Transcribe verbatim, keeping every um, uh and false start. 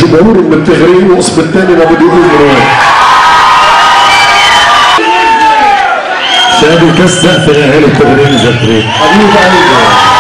الباور من التغريب وقسم الثاني لابد يقول مروان. شادي كسق في اهالي التغريب زكريا حبيبي عليك.